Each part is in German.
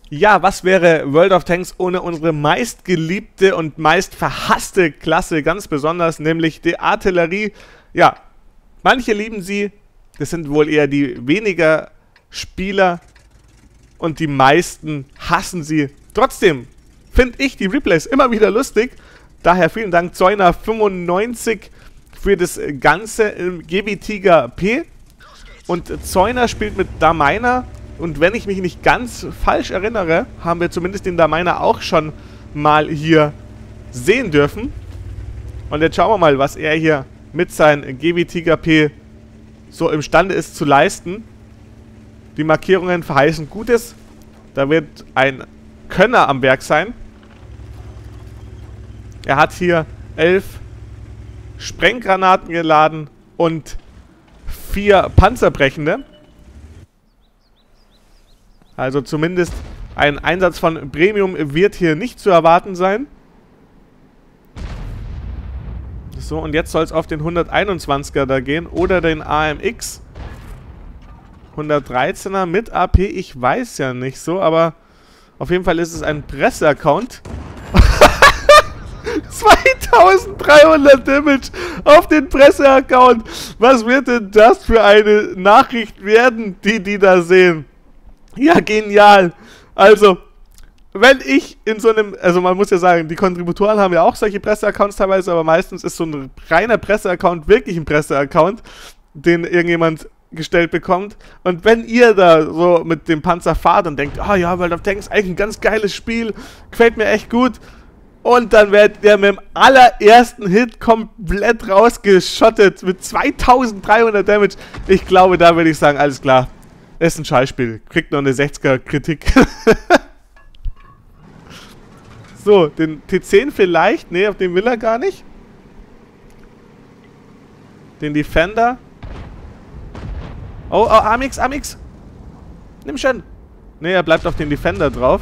Ja, was wäre World of Tanks ohne unsere meistgeliebte und meist verhasste Klasse, ganz besonders, nämlich die Artillerie. Ja, manche lieben sie, das sind wohl eher die weniger Spieler und die meisten hassen sie. Trotzdem finde ich die Replays immer wieder lustig, daher vielen Dank Zeuner95 für das Ganze im GB Tiger P. Und Zeuner spielt mit Daminer. Und wenn ich mich nicht ganz falsch erinnere, haben wir zumindest den Daminer auch schon mal hier sehen dürfen. Und jetzt schauen wir mal, was er hier mit seinem GB Tiger P so imstande ist zu leisten. Die Markierungen verheißen Gutes. Da wird ein Könner am Werk sein. Er hat hier 11 Sprenggranaten geladen und 4 Panzerbrechende. Also zumindest ein Einsatz von Premium wird hier nicht zu erwarten sein. So, und jetzt soll es auf den 121er da gehen oder den AMX. 113er mit AP, ich weiß ja nicht so, aber auf jeden Fall ist es ein Presseaccount. 2300 Damage auf den Presseaccount. Was wird denn das für eine Nachricht werden, die da sehen? Ja, genial. Also, wenn ich in so einem, also man muss ja sagen, die Kontributoren haben ja auch solche Presseaccounts teilweise, aber meistens ist so ein reiner Presseaccount wirklich ein Presseaccount, den irgendjemand gestellt bekommt. Und wenn ihr da so mit dem Panzer fahrt und denkt, ah ja, World of Tanks, eigentlich ein ganz geiles Spiel, gefällt mir echt gut, und dann wird der mit dem allerersten Hit komplett rausgeschottet mit 2300 Damage. Ich glaube, da würde ich sagen, alles klar. Ist ein Scheißspiel. Kriegt noch eine 60er Kritik. So, den T10 vielleicht. Ne, auf den will er gar nicht. Den Defender. Oh, Amix, Amix. Nimm schon. Ne, er bleibt auf den Defender drauf.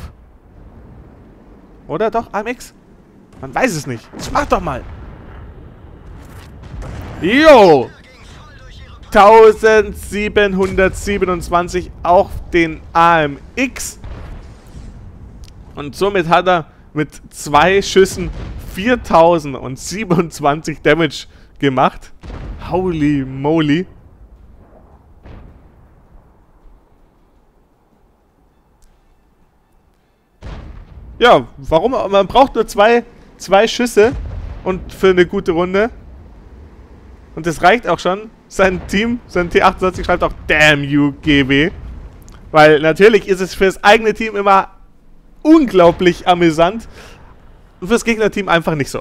Oder doch, Amix? Man weiß es nicht. Das mach doch mal. Jo! 1727 auf den AMX. Und somit hat er mit 2 Schüssen 4027 Damage gemacht. Holy moly. Ja, warum? Man braucht nur zwei Schüsse und für eine gute Runde. Und das reicht auch schon. Sein Team, sein T28 schreibt auch Damn you, GB. Weil natürlich ist es für das eigene Team immer unglaublich amüsant. Und für das Gegnerteam einfach nicht so.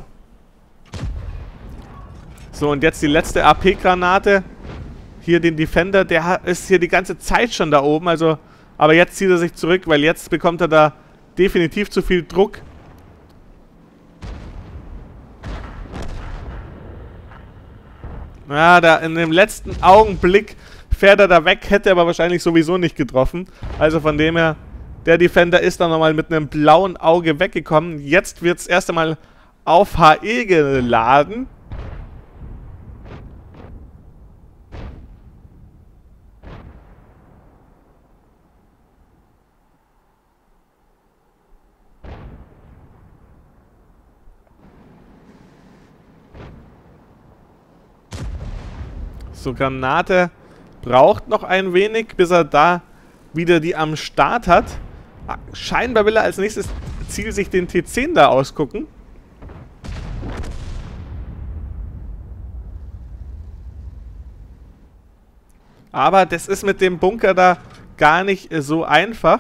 So, und jetzt die letzte AP-Granate. Hier den Defender, der ist hier die ganze Zeit schon da oben. Also, aber jetzt zieht er sich zurück, weil jetzt bekommt er da definitiv zu viel Druck. Ja, da in dem letzten Augenblick fährt er da weg, hätte aber wahrscheinlich sowieso nicht getroffen. Also von dem her, der Defender ist dann nochmal mit einem blauen Auge weggekommen. Jetzt wird es erst einmal auf HE geladen. So, Granate braucht noch ein wenig, bis er da wieder die am Start hat. Scheinbar will er als nächstes Ziel sich den T10 da ausgucken. Aber das ist mit dem Bunker da gar nicht so einfach.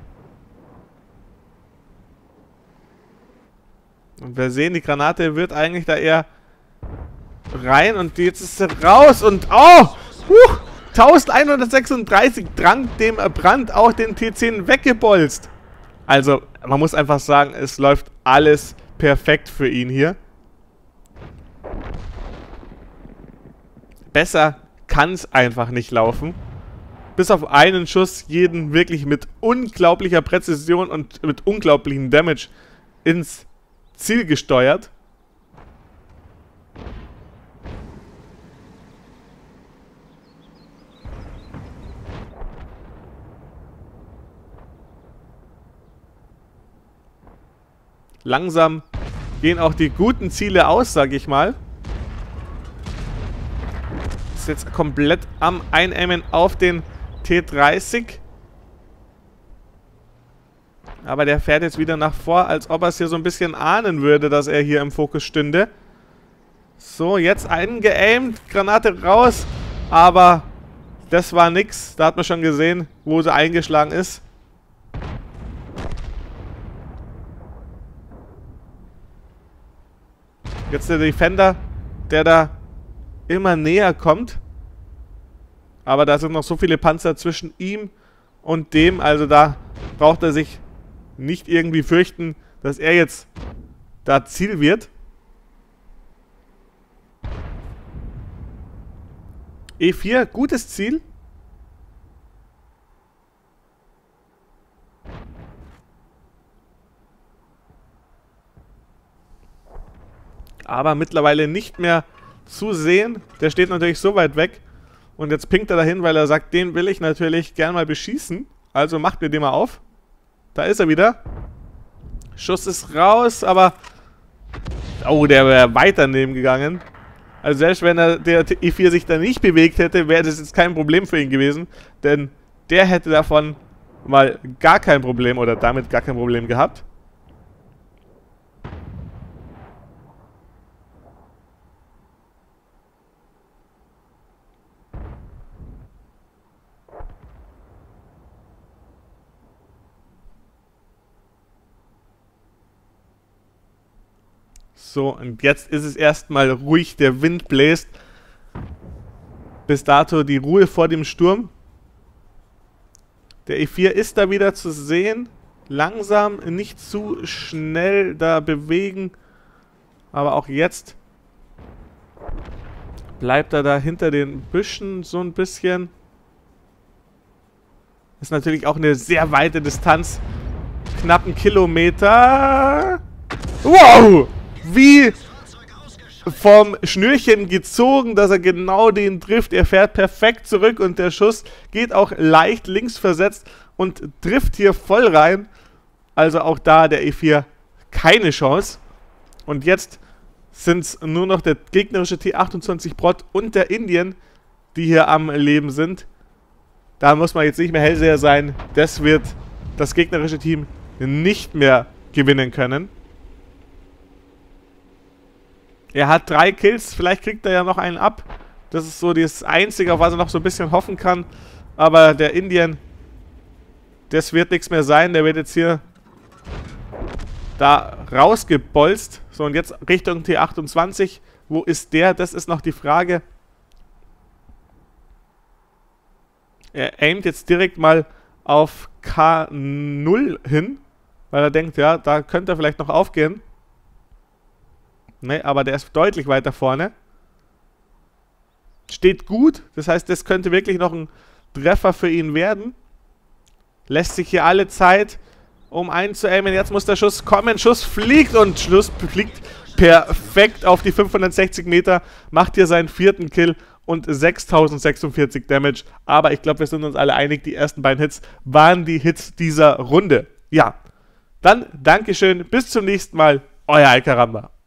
Und wir sehen, die Granate wird eigentlich da eher rein und jetzt ist sie raus und oh! 1136 Drang dem Brand auch den T10 weggebolzt. Also, man muss einfach sagen, es läuft alles perfekt für ihn hier. Besser kann es einfach nicht laufen. Bis auf einen Schuss jeden wirklich mit unglaublicher Präzision und mit unglaublichem Damage ins Ziel gesteuert. langsam gehen auch die guten Ziele aus, sag ich mal. Ist jetzt komplett am Einaimen auf den T30. Aber der fährt jetzt wieder nach vor, als ob er es hier so ein bisschen ahnen würde, dass er hier im Fokus stünde. So, jetzt eingeaimt, Granate raus. Aber das war nix. Da hat man schon gesehen, wo sie eingeschlagen ist. Jetzt der Defender, der da immer näher kommt. Aber da sind noch so viele Panzer zwischen ihm und dem. Also da braucht er sich nicht irgendwie fürchten, dass er jetzt da Ziel wird. E4, gutes Ziel. Aber mittlerweile nicht mehr zu sehen. Der steht natürlich so weit weg. Und jetzt pinkt er dahin, weil er sagt, den will ich natürlich gern mal beschießen. Also macht mir den mal auf. Da ist er wieder. Schuss ist raus, aber... Oh, der wäre weiter neben gegangen. Also selbst wenn der E4 sich da nicht bewegt hätte, wäre das jetzt kein Problem für ihn gewesen. Denn der hätte davon mal gar kein Problem oder damit gar kein Problem gehabt. So, und jetzt ist es erstmal ruhig, der Wind bläst. Bis dato die Ruhe vor dem Sturm. Der E4 ist da wieder zu sehen. Langsam, nicht zu schnell da bewegen. Aber auch jetzt bleibt er da hinter den Büschen so ein bisschen. Ist natürlich auch eine sehr weite Distanz. Knapp einen Kilometer. Wow! Wie vom Schnürchen gezogen, dass er genau den trifft. Er fährt perfekt zurück und der Schuss geht auch leicht links versetzt und trifft hier voll rein. Also auch da der E4 keine Chance. Und jetzt sind es nur noch der gegnerische T28 Brod und der Indien, die hier am Leben sind. Da muss man jetzt nicht mehr Hellseher sein. Das wird das gegnerische Team nicht mehr gewinnen können. Er hat 3 Kills, vielleicht kriegt er ja noch einen ab. Das ist so das Einzige, auf was er noch so ein bisschen hoffen kann. Aber der Indien, das wird nichts mehr sein. Der wird jetzt hier da rausgebolzt. So, und jetzt Richtung T28. Wo ist der? Das ist noch die Frage. Er aimt jetzt direkt mal auf K0 hin, weil er denkt, ja, da könnte er vielleicht noch aufgehen. Ne, aber der ist deutlich weiter vorne. Steht gut, das heißt, das könnte wirklich noch ein Treffer für ihn werden. Lässt sich hier alle Zeit, um einzuaimen. Jetzt muss der Schuss kommen. Schuss fliegt und Schuss fliegt perfekt auf die 560 Meter. Macht hier seinen 4. Kill und 6046 Damage. Aber ich glaube, wir sind uns alle einig, die ersten beiden Hits waren die Hits dieser Runde. Ja, dann Dankeschön, bis zum nächsten Mal. Euer Alcaramba.